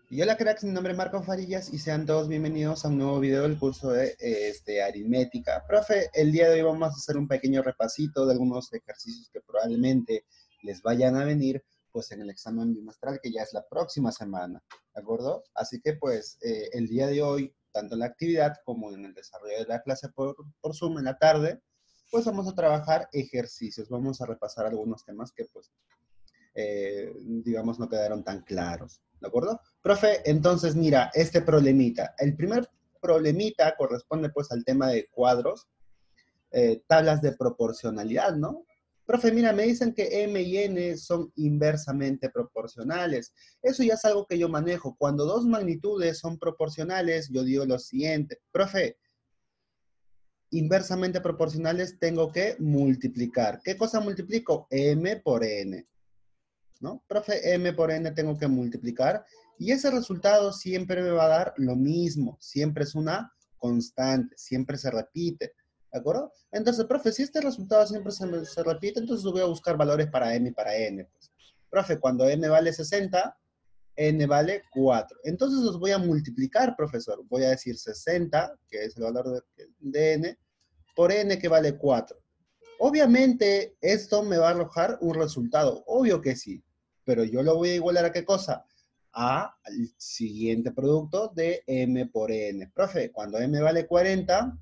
Y hola cracks, mi nombre es Marco Farillas y sean todos bienvenidos a un nuevo video del curso de aritmética. Profe, el día de hoy vamos a hacer un pequeño repasito de algunos ejercicios que probablemente les vayan a venir pues en el examen bimestral que ya es la próxima semana, ¿de acuerdo? Así que pues el día de hoy, tanto en la actividad como en el desarrollo de la clase por Zoom en la tarde, pues vamos a trabajar ejercicios, vamos a repasar algunos temas que pues digamos, no quedaron tan claros, ¿de acuerdo? Profe, entonces, mira, este problemita. El primer problemita corresponde, pues, al tema de cuadros, tablas de proporcionalidad, ¿no? Profe, mira, me dicen que M y N son inversamente proporcionales. Eso ya es algo que yo manejo. Cuando dos magnitudes son proporcionales, yo digo lo siguiente. Profe, inversamente proporcionales tengo que multiplicar. ¿Qué cosa multiplico? M por N. ¿No? Profe, M por N tengo que multiplicar y ese resultado siempre me va a dar lo mismo, siempre es una constante, siempre se repite, ¿de acuerdo? Entonces, profe, si este resultado siempre se repite, entonces voy a buscar valores para M y para N. Pues. Profe, cuando M vale 60, N vale 4. Entonces los voy a multiplicar, profesor. Voy a decir 60, que es el valor de N, por N que vale 4. Obviamente, esto me va a arrojar un resultado. Obvio que sí. Pero yo lo voy a igualar a qué cosa? Al siguiente producto de M por N. Profe, cuando M vale 40,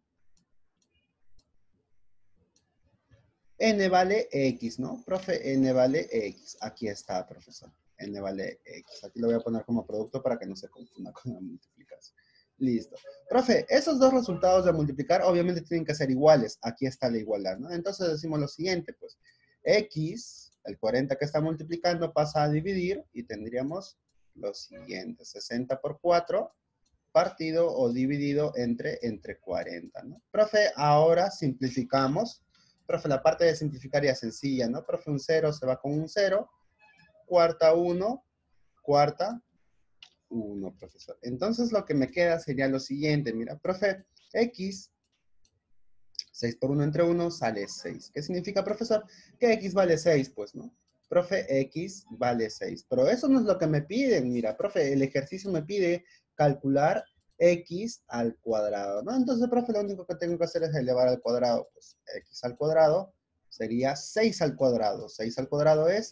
N vale X, ¿no? Profe, N vale X. Aquí está, profesor. N vale X. Aquí lo voy a poner como producto para que no se confunda con la multiplicación. Listo. Profe, esos dos resultados de multiplicar obviamente tienen que ser iguales. Aquí está la igualdad, ¿no? Entonces decimos lo siguiente, pues. X, el 40 que está multiplicando, pasa a dividir y tendríamos lo siguiente. 60 por 4 partido o dividido entre 40, ¿no? Profe, ahora simplificamos. Profe, la parte de simplificar ya es sencilla, ¿no? Profe, un 0 se va con un 0, cuarta 1, cuarta 1, profesor. Entonces lo que me queda sería lo siguiente, mira, profe, X, 6 por 1 entre 1 sale 6. ¿Qué significa, profesor? Que X vale 6, pues, ¿no? Profe, X vale 6. Pero eso no es lo que me piden, mira, profe, el ejercicio me pide calcular X al cuadrado, ¿no? Entonces, profe, lo único que tengo que hacer es elevar al cuadrado, pues, X al cuadrado sería 6 al cuadrado. 6 al cuadrado es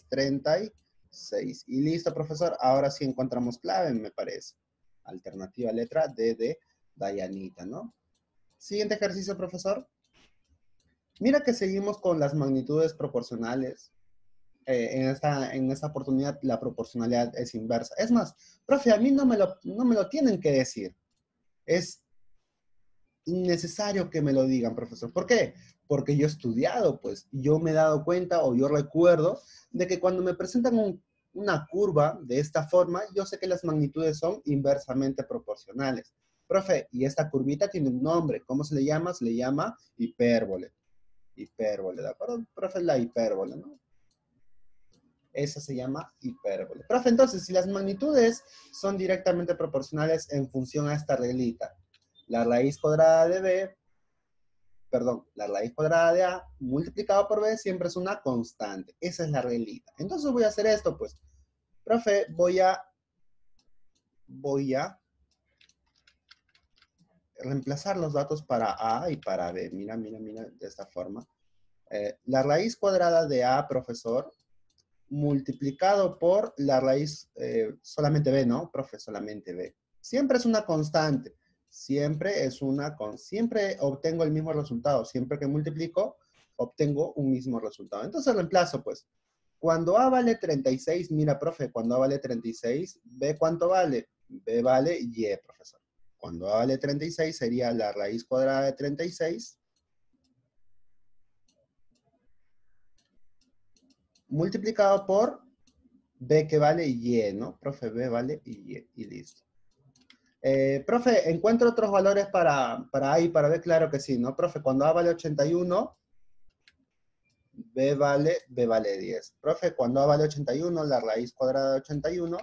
36. Y listo, profesor, ahora sí encontramos clave, me parece. Alternativa letra D de Dayanita, ¿no? Siguiente ejercicio, profesor. Mira que seguimos con las magnitudes proporcionales. En esta oportunidad la proporcionalidad es inversa. Es más, profe, a mí no me lo tienen que decir. Es innecesario que me lo digan, profesor. ¿Por qué? Porque yo he estudiado, pues, yo me he dado cuenta o yo recuerdo de que cuando me presentan una curva de esta forma, yo sé que las magnitudes son inversamente proporcionales. Profe, y esta curvita tiene un nombre. ¿Cómo se le llama? Se le llama hipérbole. Hipérbole, ¿de acuerdo? Profe, la hipérbole, ¿no? Esa se llama hipérbole. Profe, entonces, si las magnitudes son directamente proporcionales en función a esta reglita, la raíz cuadrada de B, perdón, la raíz cuadrada de A multiplicado por B siempre es una constante. Esa es la reglita. Entonces voy a hacer esto, pues. Profe, voy a reemplazar los datos para A y para B. Mira, mira, mira, de esta forma. La raíz cuadrada de A, profesor, multiplicado por la raíz solamente B, ¿no? Profe, solamente B. Siempre es una constante. Siempre obtengo el mismo resultado. Siempre que multiplico, obtengo un mismo resultado. Entonces reemplazo, pues. Cuando A vale 36, mira, profe, cuando A vale 36, B ¿cuánto vale? B vale Y, profesor. Cuando A vale 36 sería la raíz cuadrada de 36 multiplicado por B que vale Y, ¿no? Profe, B vale Y, y listo. Profe, ¿encuentro otros valores para A y para B? Claro que sí, ¿no? Profe, cuando A vale 81, B vale 10. Profe, cuando A vale 81, la raíz cuadrada de 81,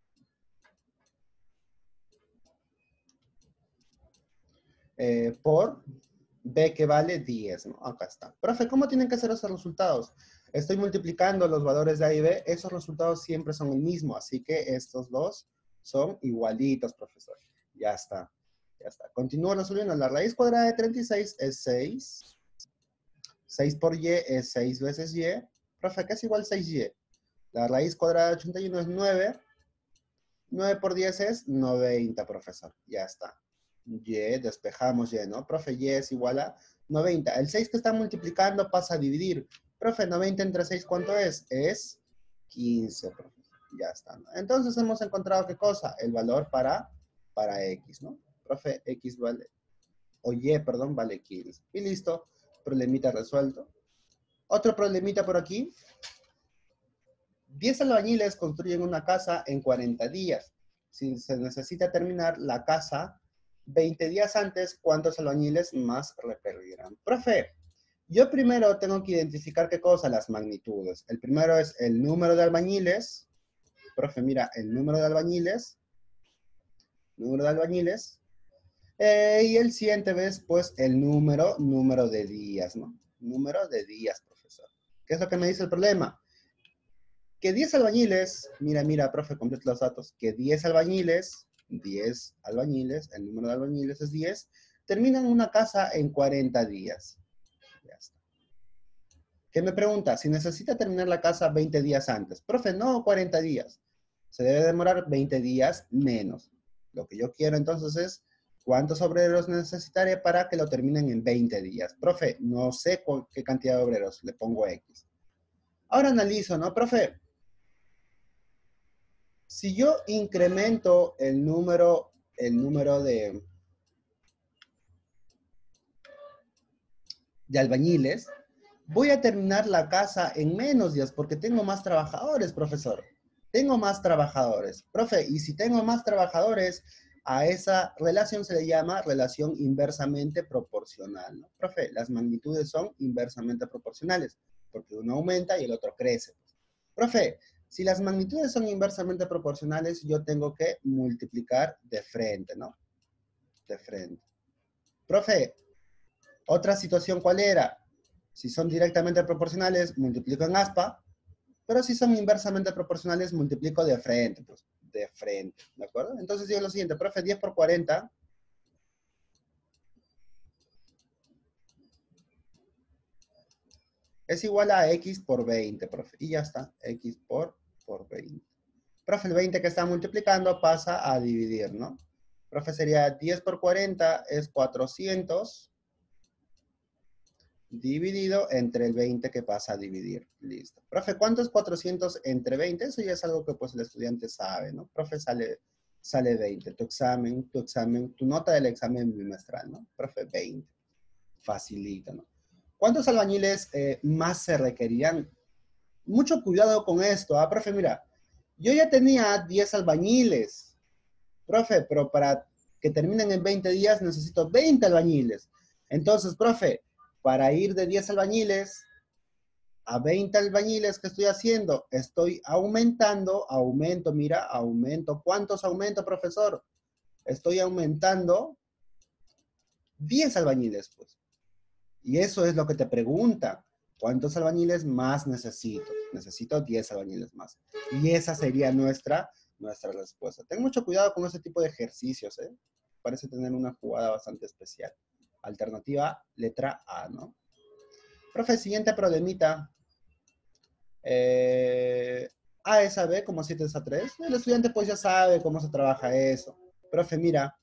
por B que vale 10, ¿no? Acá está. Profe, ¿cómo tienen que ser esos resultados? Estoy multiplicando los valores de A y B, esos resultados siempre son el mismo, así que estos dos Son igualitos, profesor. Ya está. Ya está. Continúo resolviendo. La raíz cuadrada de 36 es 6. 6 por y es 6 veces y. Profe, ¿qué es igual 6y? La raíz cuadrada de 81 es 9. 9 por 10 es 90, profesor. Ya está. Y, despejamos y, ¿no? Profe, y es igual a 90. El 6 que está multiplicando pasa a dividir. Profe, 90 entre 6, ¿cuánto es? Es 15, profesor. Ya está, ¿no? Entonces hemos encontrado, ¿qué cosa? El valor para x, ¿no? Profe, x vale, o y, perdón, vale 15. Y listo. Problemita resuelto. Otro problemita por aquí. 10 albañiles construyen una casa en 40 días. Si se necesita terminar la casa 20 días antes, ¿cuántos albañiles más requerirán? Profe, yo primero tengo que identificar qué cosa, las magnitudes. El primero es el número de albañiles. Profe, mira, el número de albañiles. Y el siguiente es, pues, el número de días, ¿no? Número de días, profesor. ¿Qué es lo que me dice el problema? Que 10 albañiles, mira, profe, complete los datos, que 10 albañiles, el número de albañiles es 10, terminan una casa en 40 días. Ya está. ¿Qué me pregunta? Si necesita terminar la casa 20 días antes. Profe, no 40 días. Se debe demorar 20 días menos. Lo que yo quiero entonces es, ¿cuántos obreros necesitaré para que lo terminen en 20 días? Profe, no sé qué cantidad de obreros, le pongo X. Ahora analizo, ¿no? Profe, si yo incremento el número de albañiles, voy a terminar la casa en menos días porque tengo más trabajadores, profesor. Tengo más trabajadores. Profe, y si tengo más trabajadores, a esa relación se le llama relación inversamente proporcional, ¿no? Profe, las magnitudes son inversamente proporcionales porque uno aumenta y el otro crece. Profe, si las magnitudes son inversamente proporcionales, yo tengo que multiplicar de frente, ¿no? De frente. Profe, otra situación, ¿cuál era? Si son directamente proporcionales, multiplico en aspa, pero si son inversamente proporcionales, multiplico de frente, pues, de frente, ¿de acuerdo? Entonces digo lo siguiente, profe, 10 por 40 es igual a x por 20, profe, y ya está, x por 20. Profe, el 20 que está multiplicando pasa a dividir, ¿no? Profe, sería 10 por 40 es 400 dividido entre el 20 que pasa a dividir. Listo. Profe, ¿cuánto es 400 entre 20? Eso ya es algo que pues el estudiante sabe, ¿no? Profe, sale 20. Tu nota del examen bimestral, ¿no? Profe, 20. Facilita, ¿no? ¿Cuántos albañiles más se requerían? Mucho cuidado con esto, ¿ah? Profe, mira, yo ya tenía 10 albañiles. Profe, pero para que terminen en 20 días necesito 20 albañiles. Entonces, profe, para ir de 10 albañiles a 20 albañiles, ¿qué estoy haciendo? Estoy aumento. ¿Cuántos aumento, profesor? Estoy aumentando 10 albañiles, pues. Y eso es lo que te pregunta. ¿Cuántos albañiles más necesito? Necesito 10 albañiles más. Y esa sería nuestra respuesta. Ten mucho cuidado con ese tipo de ejercicios, ¿eh? Parece tener una jugada bastante especial. Alternativa, letra A, ¿no? Profe, siguiente problemita. A es a B como 7 es a 3. El estudiante pues ya sabe cómo se trabaja eso. Profe, mira.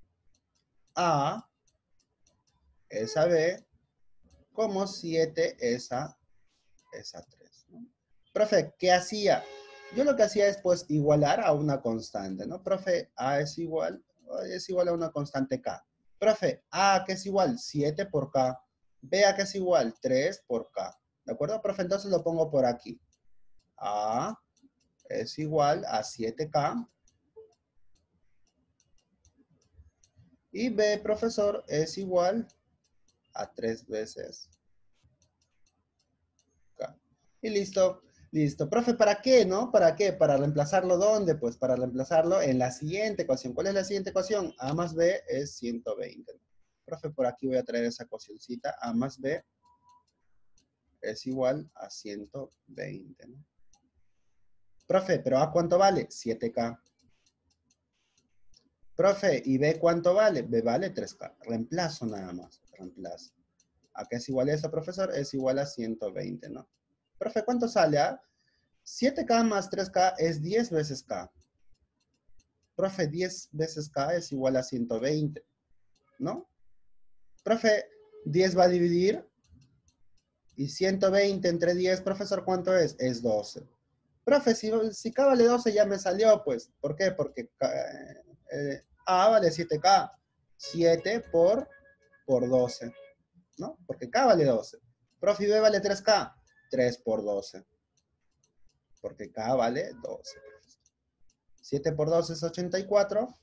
A es a B como 7 es a 3, ¿no? Profe, ¿qué hacía? Yo lo que hacía es pues igualar a una constante, ¿no? Profe, A es igual a una constante K. Profe, A que es igual 7 por K. B a que es igual 3 por K. ¿De acuerdo, profe? Entonces lo pongo por aquí. A es igual a 7K. Y B, profesor, es igual a 3 veces K. Y listo. Listo. Profe, ¿para qué, no? ¿Para qué? ¿Para reemplazarlo dónde? Pues para reemplazarlo en la siguiente ecuación. ¿Cuál es la siguiente ecuación? A más B es 120. Profe, por aquí voy a traer esa ecuacióncita. A más B es igual a 120, ¿no? Profe, ¿pero A cuánto vale? 7K. Profe, ¿y B cuánto vale? B vale 3K. Reemplazo nada más. Reemplazo. ¿A qué es igual eso, profesor? Es igual a 120, ¿no? Profe, ¿cuánto sale? 7K más 3K es 10 veces K. Profe, 10 veces K es igual a 120, ¿no? Profe, 10 va a dividir y 120 entre 10, profesor, ¿cuánto es? Es 12. Profe, si K vale 12 ya me salió, pues. ¿Por qué? Porque A vale 7K. 7 por 12, ¿no? Porque K vale 12. Profe, B vale 3K. 3 por 12. Porque K vale 12. 7 por 12 es 84.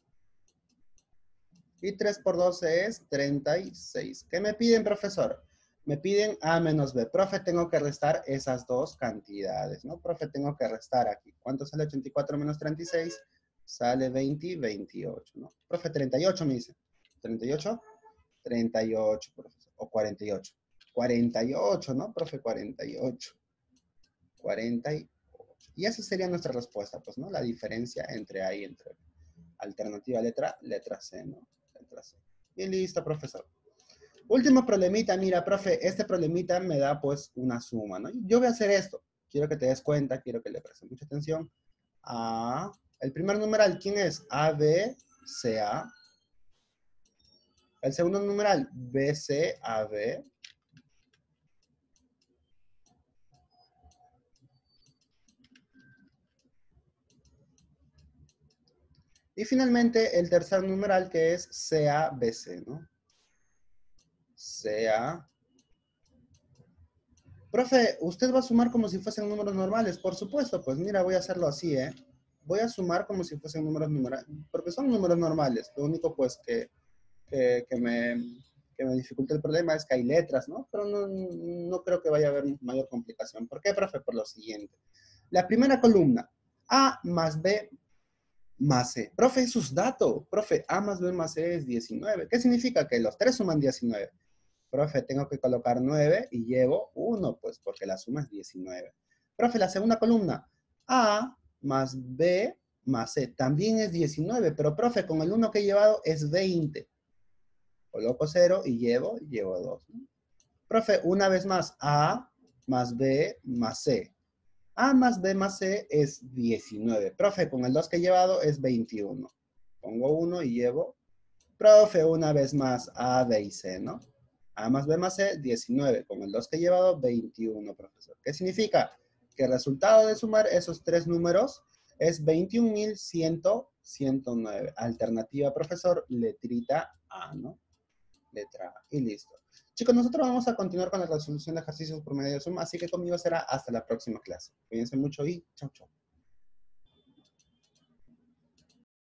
Y 3 por 12 es 36. ¿Qué me piden, profesor? Me piden A menos B. Profe, tengo que restar esas dos cantidades, ¿no? Profe, tengo que restar aquí. ¿Cuánto sale 84 menos 36? Sale 20 y 28, ¿no? Profe, 38 me dice. ¿38? 38, profesor. O 48. 48, ¿no? Profe, 48. 48. Y esa sería nuestra respuesta, pues, ¿no? La diferencia entre A y entre B. Alternativa letra C, ¿no? Letra C. Y listo, profesor. Último problemita, mira, profe, este problemita me da pues una suma, ¿no? Yo voy a hacer esto. Quiero que te des cuenta, quiero que le prestes mucha atención. El primer numeral, ¿quién es? A, B, C, A. El segundo numeral, B, C, A, B. Y finalmente el tercer numeral que es CABC, ¿no? CA. Profe, ¿usted va a sumar como si fuesen números normales? Por supuesto, pues mira, voy a hacerlo así, ¿eh? Voy a sumar como si fuesen números normales, porque son números normales. Lo único pues que me dificulta el problema es que hay letras, ¿no? Pero no creo que vaya a haber mayor complicación. ¿Por qué, profe? Por lo siguiente. La primera columna, A más B más C. Profe, eso es dato. Profe, A más B más C es 19. ¿Qué significa? Que los tres suman 19. Profe, tengo que colocar 9 y llevo 1, pues, porque la suma es 19. Profe, la segunda columna, A más B más C, también es 19, pero profe, con el 1 que he llevado es 20. Coloco 0 y llevo 2. ¿No? Profe, una vez más, A más B más C. A más B más C es 19. Profe, con el 2 que he llevado es 21. Pongo 1 y llevo. Profe, una vez más, A, B y C, ¿no? A más B más C, 19. Con el 2 que he llevado, 21, profesor. ¿Qué significa? Que el resultado de sumar esos tres números es 21.109. Alternativa, profesor, letrita A, ¿no? Letra A. Y listo. Chicos, nosotros vamos a continuar con la resolución de ejercicios por medio de Zoom, así que conmigo será hasta la próxima clase. Cuídense mucho y chau, chau.